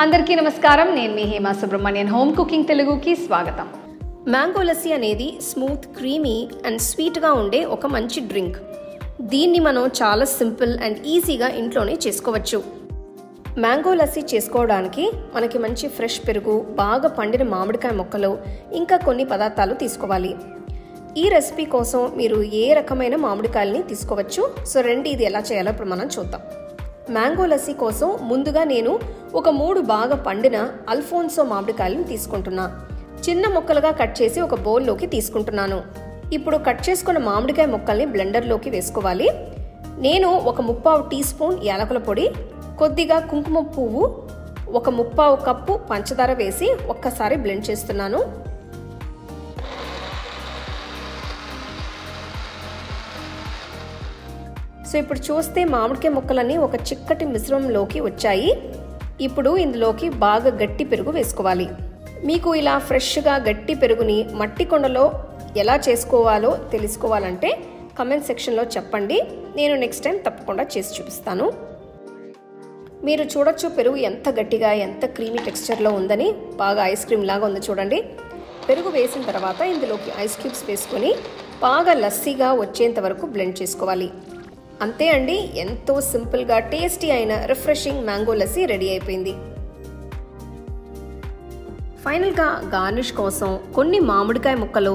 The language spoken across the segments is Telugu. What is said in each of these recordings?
అందరికీ నమస్కారం. నేను మీ హేమ సుబ్రహ్మణ్యన్. హోమ్ కుకింగ్ తెలుగుకి స్వాగతం. మ్యాంగో లస్సీ అనేది స్మూత్, క్రీమీ అండ్ స్వీట్గా ఉండే ఒక మంచి డ్రింక్. దీన్ని మనం చాలా సింపుల్ అండ్ ఈజీగా ఇంట్లోనే చేసుకోవచ్చు. మ్యాంగో లస్సీ చేసుకోవడానికి మనకి మంచి ఫ్రెష్ పెరుగు, బాగా పండిన మామిడికాయ ముక్కలు, ఇంకా కొన్ని పదార్థాలు తీసుకోవాలి. ఈ రెసిపీ కోసం మీరు ఏ రకమైన మామిడికాయలని తీసుకోవచ్చు. సో రండి, ఇది ఎలా చేయాలో ఇప్పుడు మనం చూద్దాం. మ్యాంగో లస్సీ కోసం ముందుగా నేను ఒక 3 బాగా పండిన అల్ఫోన్సో మామిడికాయలను తీసుకుంటున్నా. చిన్న ముక్కలుగా కట్ చేసి ఒక బౌల్లోకి తీసుకుంటున్నాను. ఇప్పుడు కట్ చేసుకున్న మామిడికాయ ముక్కల్ని బ్లెండర్లోకి వేసుకోవాలి. నేను ఒక 1/4 టీ స్పూన్ యాలకుల పొడి, కొద్దిగా కుంకుమ పువ్వు, ఒక 1/4 కప్పు పంచదార వేసి ఒక్కసారి బ్లెండ్ చేస్తున్నాను. సో ఇప్పుడు చూస్తే మామిడికాయ ముక్కలన్నీ ఒక చిక్కటి మిశ్రమంలోకి వచ్చాయి. ఇప్పుడు ఇందులోకి బాగా గట్టి పెరుగు వేసుకోవాలి. మీకు ఇలా ఫ్రెష్గా గట్టి పెరుగుని మట్టి కుండలో ఎలా చేసుకోవాలో తెలుసుకోవాలంటే కమెంట్ సెక్షన్లో చెప్పండి. నేను నెక్స్ట్ టైం తప్పకుండా చేసి చూపిస్తాను. మీరు చూడొచ్చు పెరుగు ఎంత గట్టిగా, ఎంత క్రీమీ టెక్స్చర్లో ఉందని. బాగా ఐస్ క్రీమ్ లాగా ఉంది చూడండి. పెరుగు వేసిన తర్వాత ఇందులోకి ఐస్ క్యూబ్స్ వేసుకొని బాగా లస్సీగా వచ్చేంత వరకు బ్లెండ్ చేసుకోవాలి. అంతే అండి, ఎంతో సింపుల్గా టేస్టీ అయిన రిఫ్రెషింగ్ మ్యాంగో లస్సీ రెడీ అయిపోయింది. ఫైనల్గా గార్నిష్ కోసం కొన్ని మామిడికాయ ముక్కలు,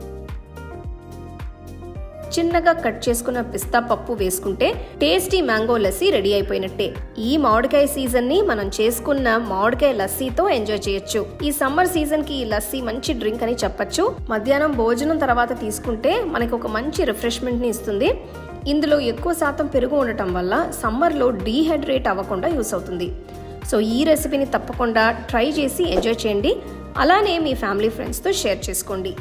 చిన్నగా కట్ చేసుకున్న పిస్తా పప్పు వేసుకుంటే టేస్టీ మ్యాంగో లస్సీ రెడీ అయిపోయినట్టే. ఈ మామిడికాయ సీజన్ ని మనం చేసుకున్న మామిడికాయ లస్సీతో ఎంజాయ్ చేయొచ్చు. ఈ సమ్మర్ సీజన్ కి ఈ లస్సీ మంచి డ్రింక్ అని చెప్పొచ్చు. మధ్యాహ్నం భోజనం తర్వాత తీసుకుంటే మనకి ఒక మంచి రిఫ్రెష్మెంట్ ని ఇస్తుంది. ఇందులో ఎక్కువ శాతం పెరుగు ఉండటం వల్ల సమ్మర్లో డీహైడ్రేట్ అవ్వకుండా యూస్ అవుతుంది. సో ఈ రెసిపీని తప్పకుండా ట్రై చేసి ఎంజాయ్ చేయండి. అలానే మీ ఫ్యామిలీ ఫ్రెండ్స్తో షేర్ చేసుకోండి.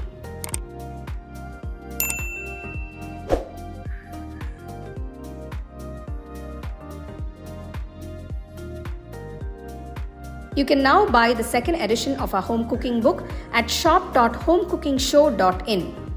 You can now buy the second edition of our home cooking book at shop.homecookingshow.in.